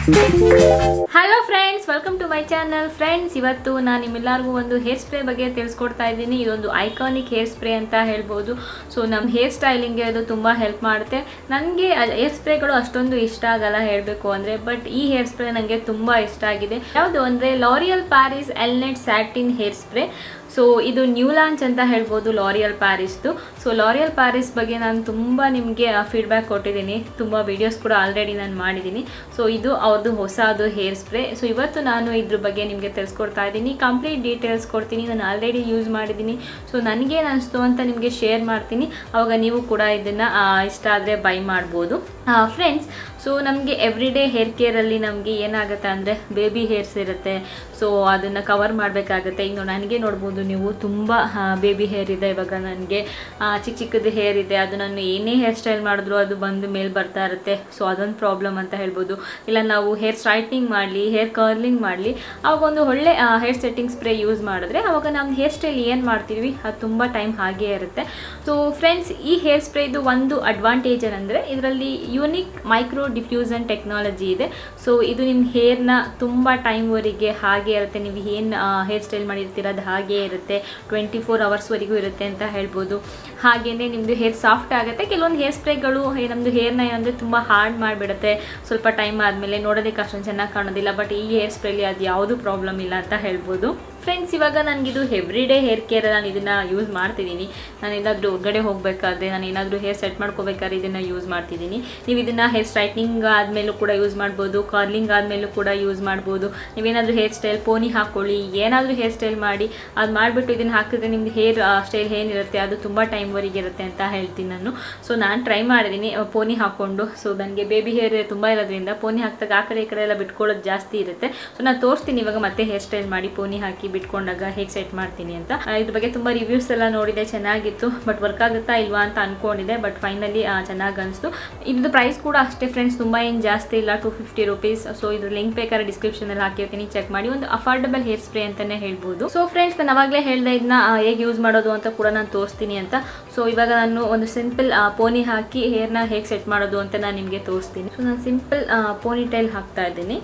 Hello friends, welcome to my channel. Friends, ಇವತ್ತು ನಾನು ನಿಮ್ಮೆಲ್ಲರಿಗೂ ಒಂದು ಹೇರ್ ಸ್ಪ್ರೇ ಬಗ್ಗೆ ತಿಳಿಸ್ಕೊಡ್ತಾ ಇದ್ದೀನಿ. ಇದೊಂದು ಐಕಾನಿಕ್ ಹೇರ್ ಸ್ಪ್ರೇ ಅಂತ ಹೇಳ್ಬೋದು. ಸೊ ನಮ್ಮ ಹೇರ್ ಸ್ಟೈಲಿಂಗ್ಗೆ ಅದು ತುಂಬ ಹೆಲ್ಪ್ ಮಾಡುತ್ತೆ. ನನಗೆ ಹೇರ್ ಸ್ಪ್ರೇಗಳು ಅಷ್ಟೊಂದು ಇಷ್ಟ ಆಗಲ್ಲ ಹೇಳಬೇಕು ಅಂದರೆ, ಬಟ್ ಈ ಹೇರ್ ಸ್ಪ್ರೇ ನನಗೆ ತುಂಬ ಇಷ್ಟ ಆಗಿದೆ. ಯಾವುದು ಅಂದರೆ L'Oreal Paris Elnett satin hair spray. So ಇದು ನ್ಯೂ ಲಾಂಚ್ ಅಂತ ಹೇಳ್ಬೋದು ಲಾರಿಯಲ್ ಪ್ಯಾರಿಸ್ದು. ಸೊ ಲಾರಿಯಲ್ ಪ್ಯಾರಿಸ್ ಬಗ್ಗೆ ನಾನು ತುಂಬ ನಿಮಗೆ ಫೀಡ್ಬ್ಯಾಕ್ ಕೊಟ್ಟಿದ್ದೀನಿ, ತುಂಬ ವೀಡಿಯೋಸ್ ಕೂಡ ಆಲ್ರೆಡಿ ನಾನು ಮಾಡಿದ್ದೀನಿ. ಸೊ ಇದು ಅವ್ರದ್ದು ಹೊಸದು ಹೇರ್ ಸ್ಪ್ರೇ. ಸೊ ಇವತ್ತು ನಾನು ಇದ್ರ ಬಗ್ಗೆ ನಿಮಗೆ ತಿಳಿಸ್ಕೊಡ್ತಾ ಇದ್ದೀನಿ, ಕಂಪ್ಲೀಟ್ ಡೀಟೇಲ್ಸ್ ಕೊಡ್ತೀನಿ. ನಾನು ಆಲ್ರೆಡಿ ಯೂಸ್ ಮಾಡಿದ್ದೀನಿ. ಸೊ ನನಗೇನು ಅನಿಸ್ತು ಅಂತ ನಿಮಗೆ ಶೇರ್ ಮಾಡ್ತೀನಿ, ಆವಾಗ ನೀವು ಕೂಡ ಇದನ್ನು ಇಷ್ಟ ಆದರೆ ಬೈ ಮಾಡ್ಬೋದು. ಫ್ರೆಂಡ್ಸ್, ಸೊ ನಮಗೆ ಎವ್ರಿ ಡೇ ಹೇರ್ ಕೇರಲ್ಲಿ ನಮಗೆ ಏನಾಗುತ್ತೆ ಅಂದರೆ ಬೇಬಿ ಹೇರ್ಸ್ ಇರುತ್ತೆ. ಸೊ ಅದನ್ನು ಕವರ್ ಮಾಡಬೇಕಾಗುತ್ತೆ. ಈಗ ನನಗೆ ನೋಡ್ಬೋದು ನೀವು, ತುಂಬ ಬೇಬಿ ಹೇರ್ ಇದೆ. ಇವಾಗ ನನಗೆ ಚಿಕ್ಕ ಚಿಕ್ಕದು ಹೇರ್ ಇದೆ. ಅದು ನಾನು ಏನೇ ಹೇರ್ ಸ್ಟೈಲ್ ಮಾಡಿದ್ರು ಅದು ಬಂದು ಮೇಲೆ ಬರ್ತಾ ಇರುತ್ತೆ. ಸೊ ಅದೊಂದು ಪ್ರಾಬ್ಲಮ್ ಅಂತ ಹೇಳ್ಬೋದು. ಇಲ್ಲ ನಾವು ಹೇರ್ ಸ್ಟ್ರೈಟ್ನಿಂಗ್ ಮಾಡಲಿ, ಹೇರ್ ಕರ್ಲಿಂಗ್ ಮಾಡಲಿ, ಆವಾಗ ಒಂದು ಒಳ್ಳೆ ಹೇರ್ ಸೆಟ್ಟಿಂಗ್ ಸ್ಪ್ರೇ ಯೂಸ್ ಮಾಡಿದ್ರೆ ಆವಾಗ ನಮ್ಮ ಹೇರ್ ಸ್ಟೈಲ್ ಏನು ಮಾಡ್ತೀವಿ ಅದು ತುಂಬ ಟೈಮ್ ಹಾಗೇ ಇರುತ್ತೆ. ಸೊ ಫ್ರೆಂಡ್ಸ್, ಈ ಹೇರ್ ಸ್ಪ್ರೇದು ಒಂದು ಅಡ್ವಾಂಟೇಜ್ ಏನಂದರೆ ಇದರಲ್ಲಿ ಯೂನಿಕ್ ಮೈಕ್ರೋ ಡಿಫ್ಯೂಸನ್ ಟೆಕ್ನಾಲಜಿ ಇದೆ. ಸೊ ಇದು ನಿಮ್ಮ ಹೇರ್ನ ತುಂಬ ಟೈಮ್ವರೆಗೆ ಹಾಗೆ ಇರುತ್ತೆ. ನೀವು ಏನು ಹೇರ್ ಸ್ಟೈಲ್ ಮಾಡಿರ್ತೀರ ಅದು ಹಾಗೇ ಇರುತ್ತೆ. 24 ಅವರ್ಸ್ವರೆಗೂ ಇರುತ್ತೆ ಅಂತ ಹೇಳ್ಬೋದು. ಹಾಗೆಯೇ ನಿಮ್ಮದು ಹೇರ್ ಸಾಫ್ಟ್ ಆಗುತ್ತೆ. ಕೆಲವೊಂದು ಹೇರ್ ಸ್ಪ್ರೇಗಳು ನಮ್ಮದು ಹೇರ್ನ ಏನಂದರೆ ತುಂಬ ಹಾರ್ಡ್ ಮಾಡಿಬಿಡುತ್ತೆ. ಸ್ವಲ್ಪ ಟೈಮ್ ಆದಮೇಲೆ ನೋಡೋದಕ್ಕೆ ಅಷ್ಟೊಂದು ಚೆನ್ನಾಗಿ ಕಾಣೋದಿಲ್ಲ. ಬಟ್ ಈ ಹೇರ್ ಸ್ಪ್ರೇಲಿ ಅದು ಯಾವುದೂ ಪ್ರಾಬ್ಲಮ್ ಇಲ್ಲ ಅಂತ ಹೇಳ್ಬೋದು. ಫ್ರೆಂಡ್ಸ್, ಇವಾಗ ನನಗಿದು ಎವ್ರಿ ಡೇ ಹೇರ್ ಕೇರ್ ನಾನು ಇದನ್ನು ಯೂಸ್ ಮಾಡ್ತಿದ್ದೀನಿ. ನಾನು ಏನಾದರೂ ಹೊರಗಡೆ ಹೋಗಬೇಕಾದ್ರೆ, ನಾನು ಏನಾದರೂ ಹೇರ್ ಸೆಟ್ ಮಾಡ್ಕೋಬೇಕಾದ್ರೆ ಇದನ್ನು ಯೂಸ್ ಮಾಡ್ತಿದ್ದೀನಿ. ನೀವು ಇದನ್ನು ಹೇರ್ ಸ್ಟ್ರೈಟ್ನಿಂಗ್ ಆದಮೇಲೂ ಕೂಡ ಯೂಸ್ ಮಾಡ್ಬೋದು, ಕರ್ಲಿಂಗ್ ಆದಮೇಲೂ ಕೂಡ ಯೂಸ್ ಮಾಡ್ಬೋದು. ನೀವೇನಾದರೂ ಹೇರ್ ಸ್ಟೈಲ್ ಪೋನಿ ಹಾಕ್ಕೊಳ್ಳಿ, ಏನಾದರೂ ಹೇರ್ ಸ್ಟೈಲ್ ಮಾಡಿ, ಅದು ಮಾಡಿಬಿಟ್ಟು ಇದನ್ನು ಹಾಕಿದ್ರೆ ನಿಮ್ಮದು ಹೇರ್ ಸ್ಟೈಲ್ ಏನಿರುತ್ತೆ ಅದು ತುಂಬ ಟೈಮ್ವರೆಗೆ ಇರುತ್ತೆ ಅಂತ ಹೇಳ್ತೀನಿ ನಾನು. ಸೊ ನಾನು ಟ್ರೈ ಮಾಡಿದ್ದೀನಿ ಪೋನಿ ಹಾಕ್ಕೊಂಡು. ಸೊ ನನಗೆ ಬೇಬಿ ಹೇರ್ ತುಂಬ ಇರೋದ್ರಿಂದ ಪೋನಿ ಹಾಕಿದಾಗ ಆ ಕಡೆ ಈ ಕಡೆ ಎಲ್ಲ ಬಿಟ್ಕೊಳ್ಳೋದು ಜಾಸ್ತಿ ಇರುತ್ತೆ. ಸೊ ನಾನು ತೋರಿಸ್ತೀನಿ ಇವಾಗ ಮತ್ತೆ ಹೇರ್ ಸ್ಟೈಲ್ ಮಾಡಿ ಪೋನಿ ಹಾಕಿ ಬಿಟ್ಕೊಂಡಾಗ ಹೇಗೆ ಸೆಟ್ ಮಾಡ್ತೀನಿ ಅಂತ. ಇದ್ರ ಬಗ್ಗೆ ತುಂಬ ರಿವ್ಯೂಸ್ ಎಲ್ಲ ನೋಡಿದೆ, ಚೆನ್ನಾಗಿತ್ತು. ಬಟ್ ವರ್ಕ್ ಆಗುತ್ತಾ ಇಲ್ವಾ ಅಂತ ಅನ್ಕೊಂಡಿದೆ. ಬಟ್ ಫೈನಲಿ ಚೆನ್ನಾಗಿ ಅನಿಸ್ತು. ಇದ್ರ ಪ್ರೈಸ್ ಕೂಡ ಅಷ್ಟೇ ಫ್ರೆಂಡ್ಸ್, ತುಂಬ ಏನು ಜಾಸ್ತಿ ಇಲ್ಲ, 250 ರುಪೀಸ್. ಸೊ ಇದ್ರ ಲಿಂಕ್ ಬೇಕಾದ್ರೆ ಡಿಸ್ಕ್ರಿಪ್ಷನಲ್ಲಿ ಹಾಕಿರ್ತೀನಿ, ಚೆಕ್ ಮಾಡಿ. ಒಂದು ಅಫೋರ್ಡಬಲ್ ಹೇರ್ ಸ್ಪ್ರೇ ಅಂತಲೇ ಹೇಳ್ಬೋದು. ಸೊ ಫ್ರೆಂಡ್ಸ್, ನಾನು ಅವಾಗಲೇ ಹೇಳ್ದೆ ಇದನ್ನ ಹೇಗೆ ಯೂಸ್ ಮಾಡೋದು ಅಂತ ಕೂಡ ನಾನು ತೋರಿಸ್ತೀನಿ ಅಂತ. ಸೊ ಇವಾಗ ನಾನು ಒಂದು ಸಿಂಪಲ್ ಪೋನಿ ಹಾಕಿ ಹೇರ್ನ ಹೇಗೆ ಸೆಟ್ ಮಾಡೋದು ಅಂತ ನಾನು ನಿಮಗೆ ತೋರಿಸ್ತೀನಿ. ಸೊ ನಾನು ಸಿಂಪಲ್ ಪೋನಿ ಟೈಲ್ ಹಾಕ್ತಾ ಇದ್ದೀನಿ.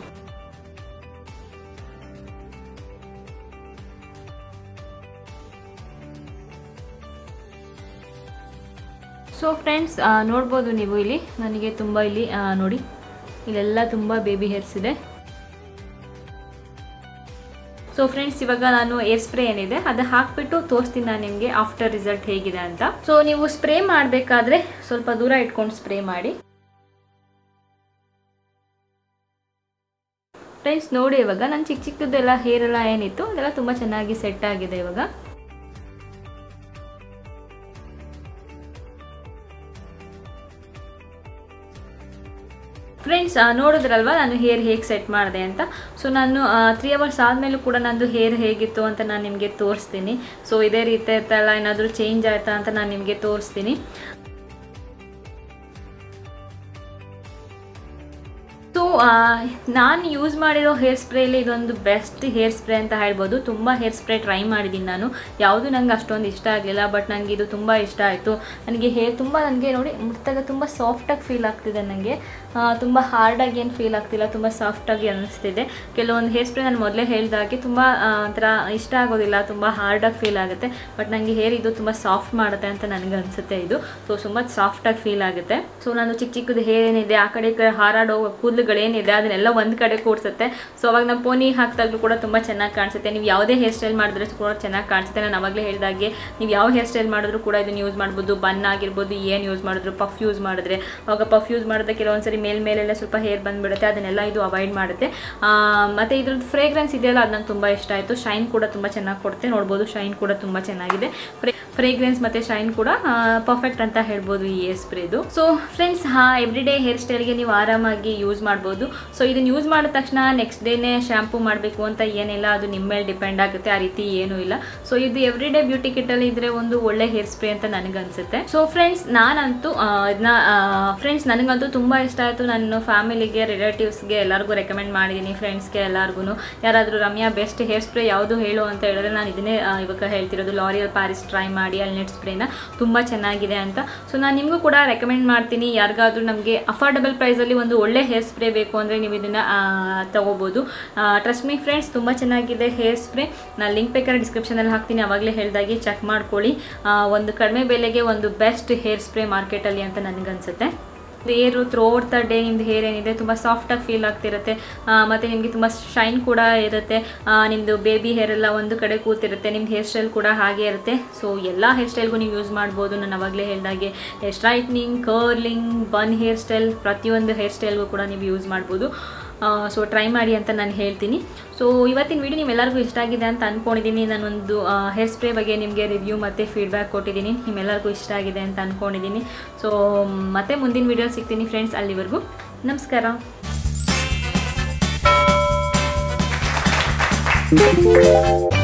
ಸೊ ಫ್ರೆಂಡ್ಸ್, ನೋಡ್ಬೋದು ನೀವು ಇಲ್ಲಿ ನನಗೆ ತುಂಬ ಇಲ್ಲಿ ನೋಡಿ ಇಲ್ಲೆಲ್ಲ ತುಂಬ ಬೇಬಿ ಹೇರ್ಸ್ ಇದೆ. ಸೊ ಫ್ರೆಂಡ್ಸ್, ಇವಾಗ ನಾನು ಏರ್ ಸ್ಪ್ರೇ ಏನಿದೆ ಅದು ಹಾಕ್ಬಿಟ್ಟು ತೋರಿಸ್ತೀನಿ ನಾನು ನಿಮಗೆ ಆಫ್ಟರ್ ರಿಸಲ್ಟ್ ಹೇಗಿದೆ ಅಂತ. ಸೊ ನೀವು ಸ್ಪ್ರೇ ಮಾಡಬೇಕಾದ್ರೆ ಸ್ವಲ್ಪ ದೂರ ಇಟ್ಕೊಂಡು ಸ್ಪ್ರೇ ಮಾಡಿ. ಫ್ರೆಂಡ್ಸ್ ನೋಡಿ, ಇವಾಗ ನಾನು ಚಿಕ್ಕ ಚಿಕ್ಕದೆಲ್ಲ ಹೇರ್ ಎಲ್ಲ ಏನಿತ್ತು ಅದೆಲ್ಲ ತುಂಬ ಚೆನ್ನಾಗಿ ಸೆಟ್ ಆಗಿದೆ ಇವಾಗ. ಫ್ರೆಂಡ್ಸ್, ನೋಡಿದ್ರಲ್ವ ನಾನು ಹೇರ್ ಹೇಗೆ ಸೆಟ್ ಮಾಡಿದೆ ಅಂತ. ಸೊ ನಾನು 3 ಅವರ್ಸ್ ಆದಮೇಲೂ ಕೂಡ ನಂದು ಹೇರ್ ಹೇಗಿತ್ತು ಅಂತ ನಾನು ನಿಮಗೆ ತೋರಿಸ್ತೀನಿ. ಸೊ ಇದೇ ರೀತಿ ಇರ್ತಲ್ಲ, ಏನಾದರೂ ಚೇಂಜ್ ಆಯ್ತಾ ಅಂತ ನಾನು ನಿಮಗೆ ತೋರಿಸ್ತೀನಿ. ಸೊ ನಾನು ಯೂಸ್ ಮಾಡಿರೋ ಹೇರ್ ಸ್ಪ್ರೇಲಿ ಇದೊಂದು ಬೆಸ್ಟ್ ಹೇರ್ ಸ್ಪ್ರೇ ಅಂತ ಹೇಳ್ಬೋದು. ತುಂಬ ಹೇರ್ ಸ್ಪ್ರೇ ಟ್ರೈ ಮಾಡಿದ್ದೀನಿ ನಾನು, ಯಾವುದು ನಂಗೆ ಅಷ್ಟೊಂದು ಇಷ್ಟ ಆಗಲಿಲ್ಲ. ಬಟ್ ನನಗೆ ಇದು ತುಂಬ ಇಷ್ಟ ಆಯಿತು. ನನಗೆ ಹೇರ್ ತುಂಬ ನನಗೆ ನೋಡಿ ಮುಟ್ಟಾಗ ತುಂಬ ಸಾಫ್ಟಾಗಿ ಫೀಲ್ ಆಗ್ತಿದೆ. ನನಗೆ ತುಂಬ ಹಾರ್ಡಾಗಿ ಏನು ಫೀಲ್ ಆಗ್ತಿಲ್ಲ, ತುಂಬ ಸಾಫ್ಟಾಗಿ ಅನ್ನಿಸ್ತಿದೆ. ಕೆಲವೊಂದು ಹೇರ್ ಸ್ಪ್ರೇ ನಾನು ಮೊದಲೇ ಹೇಳಿದಾಗೆ ತುಂಬ ಒಂಥರ ಇಷ್ಟ ಆಗೋದಿಲ್ಲ, ತುಂಬ ಹಾರ್ಡಾಗಿ ಫೀಲ್ ಆಗುತ್ತೆ. ಬಟ್ ನನಗೆ ಹೇರ್ ಇದು ತುಂಬ ಸಾಫ್ಟ್ ಮಾಡುತ್ತೆ ಅಂತ ನನಗೆ ಅನಿಸುತ್ತೆ ಇದು. ಸೊ ತುಂಬ ಸಾಫ್ಟಾಗಿ ಫೀಲ್ ಆಗುತ್ತೆ. ಸೊ ನಾನು ಚಿಕ್ಕ ಚಿಕ್ಕದು ಹೇರ್ ಏನಿದೆ ಆ ಕಡೆ ಹಾರಾಡೋ ಕೂದಲುಗಳೇನಿದೆ ಅದನ್ನೆಲ್ಲ ಒಂದು ಕಡೆ ಕೂಡಿಸುತ್ತೆ. ಸೊ ಅವಾಗ ನಾವು ಪೋನಿ ಹಾಕಿದಾಗಲೂ ಕೂಡ ತುಂಬ ಚೆನ್ನಾಗಿ ಕಾಣಿಸುತ್ತೆ. ನೀವು ಯಾವುದೇ ಹೇರ್ ಸ್ಟೈಲ್ ಮಾಡಿದ್ರೆ ಕೂಡ ಚೆನ್ನಾಗಿ ಕಾಣಿಸುತ್ತೆ. ನಾನು ಅವಾಗಲೇ ಹೇಳಿದಾಗೆ ನೀವು ಯಾವ ಹೇರ್ ಸ್ಟೈಲ್ ಮಾಡಿದ್ರು ಕೂಡ ಇದನ್ನು ಯೂಸ್ ಮಾಡ್ಬೋದು. ಬನ್ ಆಗಿರ್ಬೋದು, ಏನು ಯೂಸ್ ಮಾಡಿದ್ರು, ಪಫ್ ಯೂಸ್ ಮಾಡಿದ್ರೆ, ಅವಾಗ ಪಫ್ ಯೂಸ್ ಮಾಡಿದ್ರೆ ಕೆಲವೊಂದ್ಸರಿ ಮೇಲೆಲ್ಲ ಸ್ವಲ್ಪ ಹೇರ್ ಬಂದುಬಿಡುತ್ತೆ. ಅದನ್ನೆಲ್ಲ ಇದು ಅವಾಯ್ಡ್ ಮಾಡುತ್ತೆ. ಮತ್ತು ಇದ್ರದ್ದು ಫ್ರೇಗ್ರೆನ್ಸ್ ಇದೆಯಲ್ಲ ಅದು ನಂಗೆ ತುಂಬ ಇಷ್ಟ ಆಯಿತು. ಶೈನ್ ಕೂಡ ತುಂಬ ಚೆನ್ನಾಗಿ ಕೊಡುತ್ತೆ. ನೋಡ್ಬೋದು, ಶೈನ್ ಕೂಡ ತುಂಬ ಚೆನ್ನಾಗಿದೆ. ಫ್ರೇಗ್ರೆನ್ಸ್ ಮತ್ತು ಶೈನ್ ಕೂಡ ಪರ್ಫೆಕ್ಟ್ ಅಂತ ಹೇಳ್ಬೋದು ಈ ಹೇರ್ ಸ್ಪ್ರೇದು. So friends, every day hair ಸ್ಟೈಲ್ಗೆ ನೀವು ಆರಾಮಾಗಿ ಯೂಸ್ ಮಾಡ್ಬೋದು. ಸೊ ಇದನ್ನು ಯೂಸ್ ಮಾಡಿದ ತಕ್ಷಣ ನೆಕ್ಸ್ಟ್ ಡೇನೇ ಶ್ಯಾಂಪು ಮಾಡಬೇಕು ಅಂತ ಏನಿಲ್ಲ, ಅದು ನಿಮ್ಮ ಮೇಲೆ ಡಿಪೆಂಡ್ ಆಗುತ್ತೆ. ಆ ರೀತಿ ಏನೂ ಇಲ್ಲ. ಸೊ ಇದು ಎವ್ರಿ ಡೇ ಬ್ಯೂಟಿ ಕಿಟ್ಟಲ್ಲಿ ಇದ್ರೆ ಒಂದು ಒಳ್ಳೆ ಹೇರ್ ಸ್ಪ್ರೇ ಅಂತ ನನಗನ್ಸುತ್ತೆ. ಸೊ ಫ್ರೆಂಡ್ಸ್, ನಾನಂತೂ ಇದನ್ನ ನನಗಂತೂ ತುಂಬ ಇಷ್ಟ ಆಯಿತು. ನನ್ನ ಫ್ಯಾಮಿಲಿಗೆ, ರಿಲೇಟಿವ್ಸ್ಗೆ ಎಲ್ಲರಿಗೂ ರೆಕಮೆಂಡ್ ಮಾಡಿದ್ದೀನಿ, ಫ್ರೆಂಡ್ಸ್ಗೆ ಎಲ್ಲರಿಗೂ. ಯಾರಾದರೂ ರಮ್ಯಾ ಬೆಸ್ಟ್ ಹೇರ್ ಸ್ಪ್ರೇ ಯಾವುದು ಹೇಳು ಅಂತ ಹೇಳಿದ್ರೆ ನಾನು ಇದನ್ನೇ ಇವಾಗ ಹೇಳ್ತಿರೋದು. ಲಾರಿಯಲ್ ಪ್ಯಾರಿಸ್ ಟ್ರೈ ಮಾಡಿ. ಮಾಡಿ ಅಲ್ನೆಟ್ ಸ್ಪ್ರೇನ, ತುಂಬ ಚೆನ್ನಾಗಿದೆ ಅಂತ. ಸೊ ನಾನು ನಿಮಗೂ ಕೂಡ ರೆಕಮೆಂಡ್ ಮಾಡ್ತೀನಿ. ಯಾರಿಗಾದ್ರೂ ನಮಗೆ ಅಫೋರ್ಡಬಲ್ ಪ್ರೈಸಲ್ಲಿ ಒಂದು ಒಳ್ಳೆ ಹೇರ್ ಸ್ಪ್ರೇ ಬೇಕು ಅಂದರೆ ನೀವು ಇದನ್ನು ತಗೋಬೋದು. ಟ್ರಸ್ಟ್ ಮೀ ಫ್ರೆಂಡ್ಸ್, ತುಂಬ ಚೆನ್ನಾಗಿದೆ ಹೇರ್ ಸ್ಪ್ರೇ. ನಾನು ಲಿಂಕ್ ಬೇಕಾದ್ರೆ ಡಿಸ್ಕ್ರಿಪ್ಷನಲ್ಲಿ ಹಾಕ್ತೀನಿ, ಆವಾಗಲೇ ಹೇಳಿದಾಗೆ ಚೆಕ್ ಮಾಡ್ಕೊಳ್ಳಿ. ಒಂದು ಕಡಿಮೆ ಬೆಲೆಗೆ ಒಂದು ಬೆಸ್ಟ್ ಹೇರ್ ಸ್ಪ್ರೇ ಮಾರ್ಕೆಟಲ್ಲಿ ಅಂತ ನನಗನ್ಸುತ್ತೆ. ಹೇರು ಥ್ರೂಔಟ್ ದ ಡೇ ನಿಮ್ಮದು ಹೇರ್ ಏನಿದೆ ತುಂಬ ಸಾಫ್ಟಾಗಿ ಫೀಲ್ ಆಗ್ತಿರುತ್ತೆ, ಮತ್ತು ನಿಮಗೆ ತುಂಬ ಶೈನ್ ಕೂಡ ಇರುತ್ತೆ. ನಿಮ್ಮದು ಬೇಬಿ ಹೇರ್ ಎಲ್ಲ ಒಂದು ಕಡೆ ಕೂತಿರುತ್ತೆ, ನಿಮ್ಮ ಹೇರ್ ಸ್ಟೈಲ್ ಕೂಡ ಹಾಗೆ ಇರುತ್ತೆ. ಸೊ ಎಲ್ಲ ಹೇರ್ ಸ್ಟೈಲ್ಗೂ ನೀವು ಯೂಸ್ ಮಾಡ್ಬೋದು. ನಾನು ಅವಾಗಲೇ ಹೇಳಿದಾಗೆ hair straightening, curling, bun hair style, ಪ್ರತಿಯೊಂದು ಹೇರ್ ಸ್ಟೈಲ್ಗೂ ಕೂಡ ನೀವು ಯೂಸ್ ಮಾಡ್ಬೋದು. ಸೊ ಟ್ರೈ ಮಾಡಿ ಅಂತ ನಾನು ಹೇಳ್ತೀನಿ. ಸೊ ಇವತ್ತಿನ ವಿಡಿಯೋ ನಿಮ್ಮೆಲ್ಲರಿಗೂ ಇಷ್ಟ ಆಗಿದೆ ಅಂತ ಅಂದ್ಕೊಂಡಿದ್ದೀನಿ. ನಾನೊಂದು ಹೇರ್ ಸ್ಪ್ರೇ ಬಗ್ಗೆ ನಿಮಗೆ ರಿವ್ಯೂ ಮತ್ತು ಫೀಡ್ಬ್ಯಾಕ್ ಕೊಟ್ಟಿದ್ದೀನಿ. ನಿಮ್ಮೆಲ್ಲರಿಗೂ ಇಷ್ಟ ಆಗಿದೆ ಅಂತ ಅಂದ್ಕೊಂಡಿದ್ದೀನಿ. ಸೊ ಮತ್ತೆ ಮುಂದಿನ ವಿಡಿಯೋ ಸಿಗ್ತೀನಿ ಫ್ರೆಂಡ್ಸ್. ಅಲ್ಲಿವರೆಗೂ ನಮಸ್ಕಾರ.